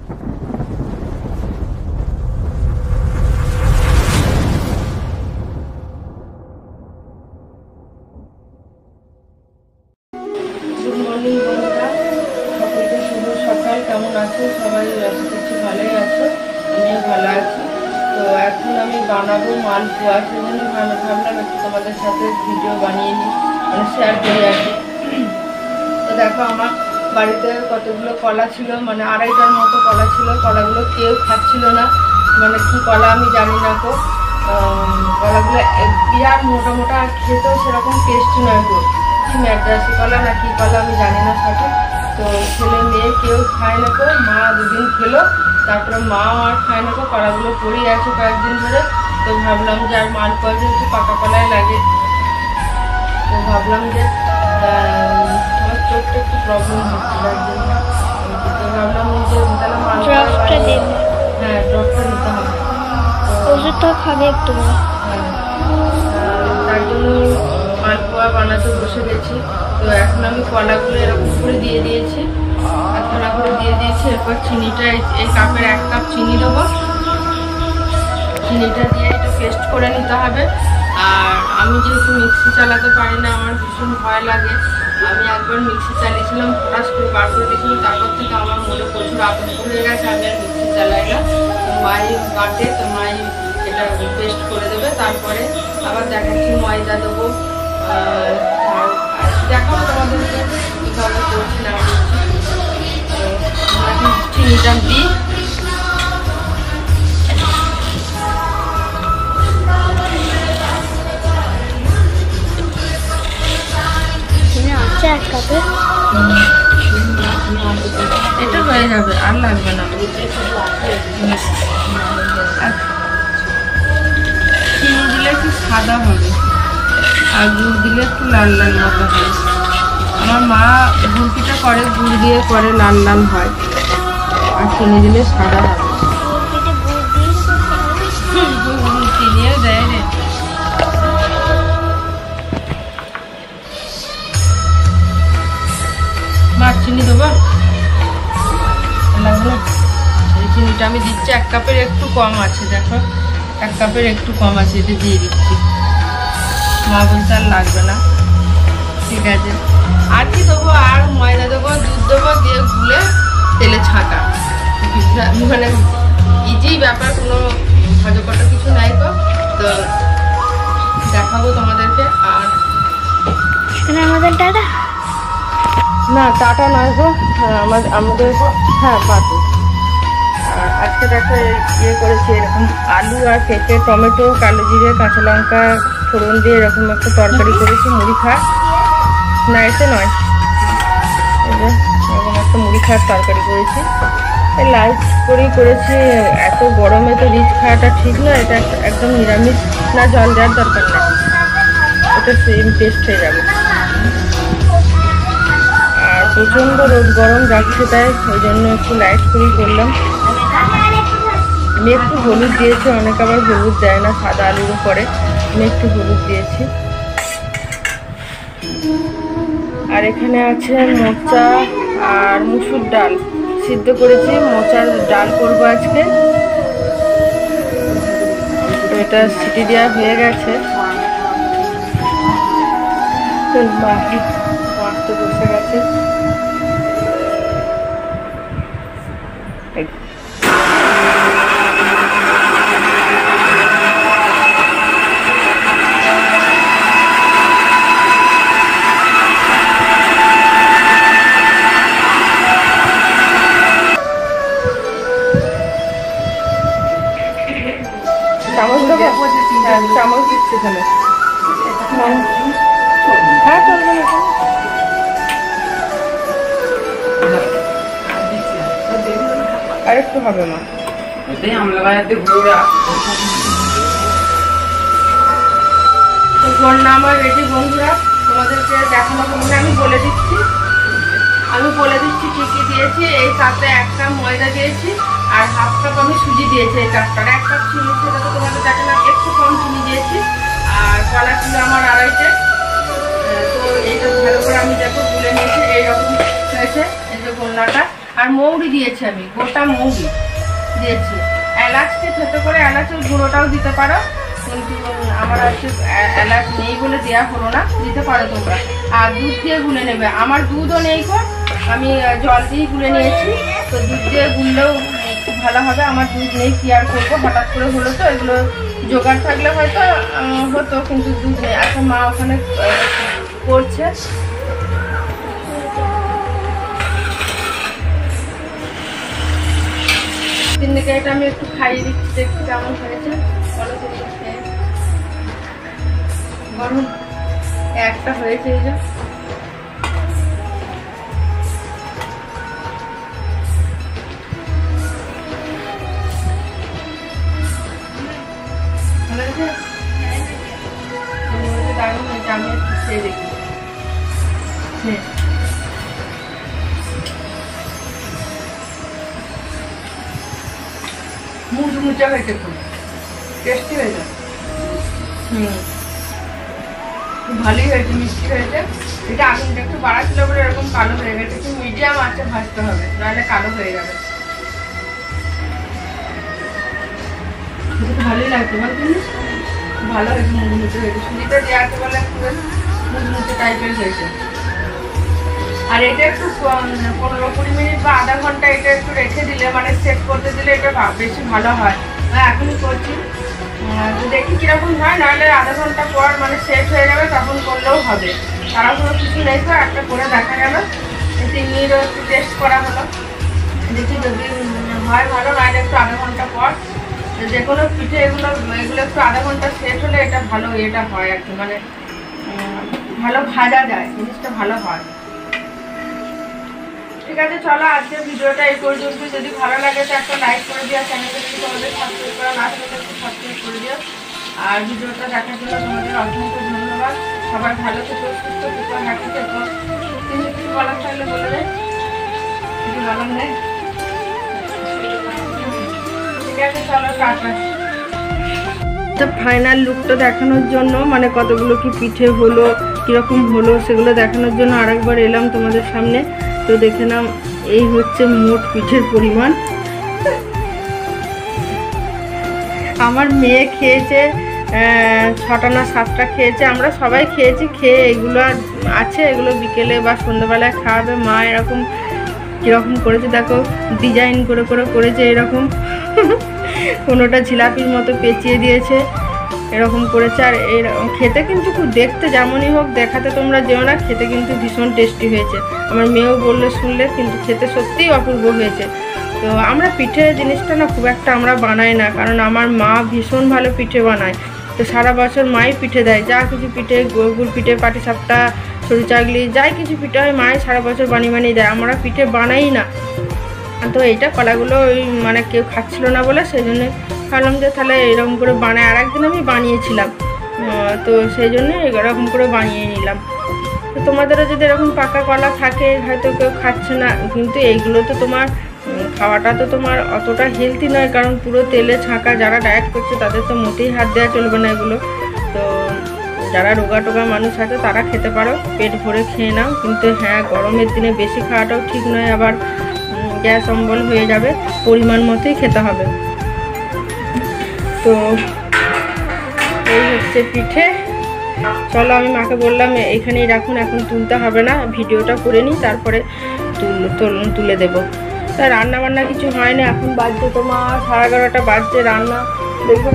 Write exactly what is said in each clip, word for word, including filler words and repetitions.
কেমন আছো সবাই? আশা করছি ভালোই আছো, আমিও ভালো আছি। তো এখন আমি বানাবো মালপোয়া, সেজন্য ভাবলাম একটু তোমাদের সাথে ভিডিও বানিয়ে নিই, মানে শেয়ার করি আর কি। তো দেখো আমার বাড়িতে কতগুলো কলা ছিল, মানে আড়াইটার মতো কলা ছিল। কলাগুলো কেউ খাচ্ছিল না, মানে কি কলা আমি জানি না গো। কলাগুলো বিরাট মোটা মোটা, খেতেও সেরকম টেস্ট নয় গো। কি ম্যাড্রাসি কলা না কি কলা আমি জানি না সঠিক। তো ছেলে মেয়ে কেউ খায় না গো, মা দুদিন খেলো, তারপরে মা আর খায় না গো। কলাগুলো পড়েই আছে কয়েকদিন ধরে। তো ভাবলাম যে আর মালপোয়া যেহেতু পাকা কলাই লাগে, তো ভাবলাম যে আমার চোখটা একটু প্রবলেম হচ্ছে, যার জন্য তো ভাবলাম যে তাহলে মালপোয়া, হ্যাঁ ড্রপটা নিতে হবে, ওষুধটা খাবে একটু। হ্যাঁ তার জন্য মালপোয়া বানাতে বসে গেছি। তো এখন আমি কলাগুলো এরকম করে দিয়ে দিয়েছি, একখানা করে দিয়ে দিয়েছি। এরপর চিনিটা এই কাপের এক কাপ চিনি দেবো। চিনিটা দিয়ে একটু পেস্ট করে নিতে হবে। আর আমি যেহেতু মিক্সি চালাতে পারি না, আমার ভীষণ ভয় লাগে। আমি একবার মিক্সি চালিয়েছিলাম, ফরাস করে বার করে দিয়েছিলাম, তারপর থেকে আমার মনে প্রচুর আতঙ্ক হয়ে গেছে। আমি আর মিক্সি চালাই না, মাই বাটে, তো মাই এটা পেস্ট করে দেবে। তারপরে আবার দেখাচ্ছি ময়দা দেবো, দেখাবো তোমাদেরকে কীভাবে করছি না করছি। চিনিটা দিই, এটা হয়ে যাবে, আর লাগবে না। চিনি দিলে একটু সাদা হবে, আর গুড় দিলে একটু লাল লাল মতো হয়। আমার মা গুড়পিটা করে, গুড় দিয়ে করে, লাল লাল হয়। আর চিনি দিলে সাদা হবে। চিনিও দেয় রে। মাছ চিনি দেবো, লাগবে। এই চিনিটা আমি দিচ্ছি, এক কাপের একটু কম আছে, দেখো এক কাপের একটু কম আছে, এটা দিয়ে দিচ্ছি। মা বলতে আর লাগবে না, ঠিক আছে। আর কি দেবো? আর ময়দা দেবো, দুধ দেবো, দিয়ে গুলে তেলে ছাঁকা। মানে ইজি ব্যাপার, কোনো ভাজকটা কিছু নাই তো। তো দেখাবো তোমাদেরকে। আর আমাদের দাদা না, টাটা নয় গো, আমাদের আমাদের হ্যাঁ বাটু। আজকে দেখো ইয়ে করেছি, এরকম আলু আর পেঁপে, টমেটো, কালো জিরে, কাঁচা লঙ্কা, ফোড়ন দিয়ে এরকম একটা তরকারি করেছি। মুড়ি খাওয়ার না, এতে নয়, এরকম একটা মুড়ি খাওয়ার তরকারি করেছি। লাইট করেই করেছি, এত গরমে তো রিচ খাওয়াটা ঠিক নয়। এটা একদম নিরামিষ, না জল দেওয়ার দরকার নেই, এটা সেম টেস্ট হয়ে যাবে। আর প্রচণ্ড রোদ গরম যাচ্ছে, তাই ওই জন্য একটু লাইট করেই করলাম। আমি একটু হলুদ দিয়েছি, অনেক আবার হলুদ দেয় না সাদা আলুর উপরে, আমি একটু হলুদ দিয়েছি। আর এখানে আছে মোচা আর মুসুর ডাল সিদ্ধ করেছি, মোচার ডাল করবো আজকে। তো এটা সিটি দেওয়া হয়ে গেছে, মাখতে বসে গেছে। চামচ দেবো, হ্যাঁ চামচ দিচ্ছি এখানে। হ্যাঁ চলবে না, আর একটু হবে মা। বন্যা আমার রেডি বন্ধুরা, তোমাদেরকে দেখানো মানে আমি বলে দিচ্ছি আমি বলে দিচ্ছি কি কি দিয়েছি। এই কাপে এক কাপ ময়দা দিয়েছি, আর হাফ কাপ আমি সুজি দিয়েছি। এই কাপটার এক কাপ চিনি, সেটা তো তোমাদের দেখালাম, একটু কম চিনি দিয়েছি। আর কলা ছিল আমার আড়াইটে। তো এইটা ভালো করে আমি দেখো গুলে নিয়েছি, এইরকম হয়েছে এই যে গোল্লাটা। আর মৌরি দিয়েছি, আমি গোটা মৌরি দিয়েছি। এলাচকে ছোটো করে এলাচের গুঁড়োটাও দিতে পারো, কিন্তু আমার হচ্ছে এলাচ নেই বলে দেওয়া হলো না, দিতে পারো তোমরা। আর দুধ দিয়ে গুলে নেবে, আমার দুধও নেই গো, আমি জল দিয়ে গুলে নিয়েছি। তো দুধ দিয়ে গুললেও খুব ভালো হবে, আমার দুধ নেই, কি আর করবো, হঠাৎ করে হলো তো। এগুলো জোগাড় থাকলে হয়তো হতো, কিন্তু দুধ নেই। আচ্ছা মা ওখানে করছে। তিনদিকে এটা আমি একটু খাইয়ে দিচ্ছি, দেখছি কেমন হয়েছে। বলো খেয়ে গরম একটা হয়েছে, এই যে দারুণ হয়েছে, আমি একটু খেয়ে দেখি। মুচমুচা হয়েছে, খুব টেস্টি হয়েছে। হুম খুব ভালোই হয়েছে, মিষ্টি হয়েছে। এটা আগুনটা একটু বাড়া ছিল বলে এরকম কালো হয়ে গেছে, একটু মিডিয়াম আঁচে ভাজতে হবে, নাহলে কালো হয়ে যাবে। ভালোই লাগছে বল তুমি, ভালো হয়েছে, মুচমুচে হয়েছে। সুজিটা দেওয়াতে বলে একটু মুচমুচে টাইপের হয়েছে। আর এটা একটু পনেরো কুড়ি মিনিট বা আধা ঘন্টা এটা একটু রেখে দিলে, মানে সেট করতে দিলে এটা বেশি ভালো হয়। এখনই করছি, দেখি কিরকম হয়, নাহলে আধা ঘন্টা পর মানে সেট হয়ে যাবে, তখন করলেও হবে। তারা কোনো কিছু নেই তো, একটা করে দেখা গেল, চিনিরও একটু টেস্ট করা হলো। দেখি যদি হয় ভালো, নাহলে একটু আধা ঘন্টা পর। যে কোনো পিঠে এগুলো এগুলো একটু আধা ঘন্টা সেট হলে এটা ভালো এটা হয় আর কি, মানে ভালো ভাজা যায়, জিনিসটা ভালো হয়। ঠিক আছে, চলো আজকে ভিডিওটা এই পর্যন্ত। যদি ভালো লাগে তো একটা লাইক করে দিও, চ্যানেলটা যদি তোমাদের সাবস্ক্রাইব করা না থাকে একটু সাবস্ক্রাইব করে দিও। আর ভিডিওটা দেখার জন্য তোমাদের অসংখ্য ধন্যবাদ। সবাই ভালো থেকো, সুস্থ থেকো, হ্যাপি থেকো। কিন্তু কিছু বলার থাকলে বলে দেয়, কিছু বলার নেই। ঠিক আছে, চলো টাটা। ফাইনাল লুকটা দেখানোর জন্য, মানে কতগুলো কি পিঠে হলো, কিরকম হলো, সেগুলো দেখানোর জন্য আরেকবার এলাম তোমাদের সামনে। তো দেখে নাও, এই হচ্ছে মোট পিঠের পরিমাণ। আমার মেয়ে খেয়েছে ছটা না সাতটা খেয়েছে, আমরা সবাই খেয়েছি। খেয়ে এগুলো আছে, এগুলো বিকেলে বা সন্ধ্যাবেলায় খাওয়াবে মা। এরকম কীরকম করেছে দেখো, ডিজাইন করে করে করেছে এরকম। কোনোটা জিলাপির মতো পেঁচিয়ে দিয়েছে, এরকম করেছে। আর এর খেতে কিন্তু খুব, দেখতে যেমনই হোক, দেখাতে তোমরা যেও না, খেতে কিন্তু ভীষণ টেস্টি হয়েছে। আমার মেয়েও বললে শুনলে, কিন্তু খেতে সত্যিই অপূর্ব হয়েছে। তো আমরা পিঠে জিনিসটা না খুব একটা আমরা বানাই না, কারণ আমার মা ভীষণ ভালো পিঠে বানায়। তো সারা বছর মাই পিঠে দেয়, যা কিছু পিঠে, গুড় পিঠে, পাটিসাপটা, সরু চাগলি, যাই কিছু পিঠে হয় মাই সারা বছর বানিয়ে বানিয়ে দেয়। আমরা পিঠে বানাই না। তো এইটা কলাগুলো ওই মানে কেউ খাচ্ছিল না বলে সেই জন্য ভাবলাম যে তাহলে এরকম করে বানায়। আর একদিন আমি বানিয়েছিলাম, তো সেই জন্য এরকম করে বানিয়ে নিলাম। তো তোমাদেরও যদি এরকম পাকা কলা থাকে, হয়তো কেউ খাচ্ছে না, কিন্তু এইগুলো তো তোমার খাওয়াটা তো তোমার অতটা হেলদি নয়, কারণ পুরো তেলে ছাঁকা। যারা ডায়েট করছে তাদের তো মোটেই হাত দেওয়া চলবে না এগুলো। তো যারা রোগা টোগা মানুষ আছে তারা খেতে পারো, পেট ভরে খেয়ে নাও। কিন্তু হ্যাঁ, গরমের দিনে বেশি খাওয়াটাও ঠিক নয়, আবার গ্যাস অম্বল হয়ে যাবে। পরিমাণ মতোই খেতে হবে। তো এই হচ্ছে পিঠে। চলো, আমি মাকে বললাম এইখানেই রাখুন, এখন তুলতে হবে না, ভিডিওটা করে নিই, তারপরে তুল তুলে দেবো। তা রান্না বান্না কিছু হয় না, এখন বাজছে তোমার সাড়ে এগারোটা বাজছে। রান্না দেখুন,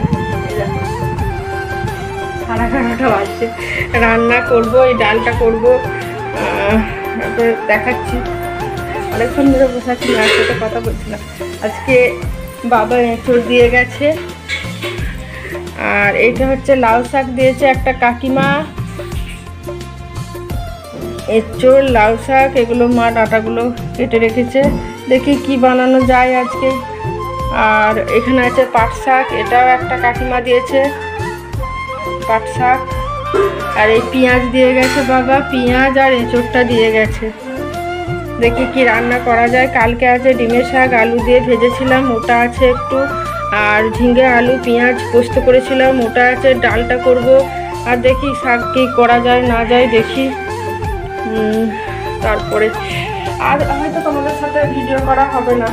সাড়ে এগারোটা বাজছে। রান্না করবো, এই ডালটা করবো, তারপরে দেখাচ্ছি। অনেকক্ষণ ধরে বসাচ্ছি, মায়ের সাথে কথা বলছিলাম। আজকে বাবা এঁচড় দিয়ে গেছে। আর এইটা হচ্ছে লাউ শাক দিয়েছে একটা কাকিমা, এঁচড়, লাউ শাক, এগুলো মা ডাঁটাগুলো কেটে রেখেছে। দেখি কি বানানো যায় আজকে। আর এখানে আছে পাট শাক, এটাও একটা কাকিমা দিয়েছে, পাট শাক। আর এই পেঁয়াজ দিয়ে গেছে বাবা, পেঁয়াজ আর এঁচড়টা দিয়ে গেছে। দেখি কি রান্না করা যায়। কালকে আছে ডিমের শাক, আলু দিয়ে ভেজেছিলাম, ওটা আছে একটু। আর ঝিঙে আলু পেঁয়াজ পোস্ত করেছিলাম, ওটা আছে। ডালটা করব। আর দেখি শাক কি করা যায় না যায় দেখি। তারপরে আর হয়তো তোমাদের সাথে ভিডিও করা হবে না।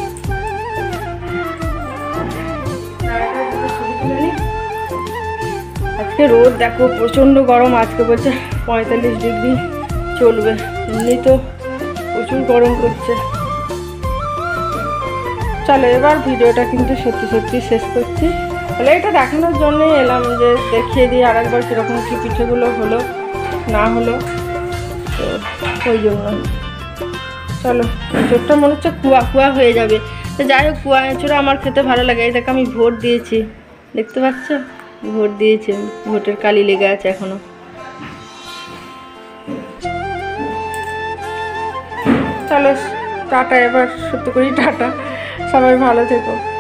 আজকে রোদ দেখো প্রচণ্ড গরম, আজকে বলছে পঁয়তাল্লিশ ডিগ্রি চলবে, এমনি তো প্রচুর গরম করছে। চলো এবার ভিডিওটা কিন্তু সত্যি সত্যি শেষ করছি। তাহলে এটা দেখানোর জন্যই এলাম যে দেখিয়ে দিই আর একবার কীরকম কী পিঠেগুলো হলো না হলো, তো ওই জন্য। চলো চোখটা মনে হচ্ছে কুয়া কুয়া হয়ে যাবে, তো যাই হোক কুয়া এঁচোড়া আমার খেতে ভালো লাগে। এই দেখো আমি ভোট দিয়েছি, দেখতে পাচ্ছ ভোট দিয়েছি, ভোটের কালি লেগে আছে এখনো। চলো টাটা, এবার সত্যি করি টাটা, সবাই ভালো থেকো।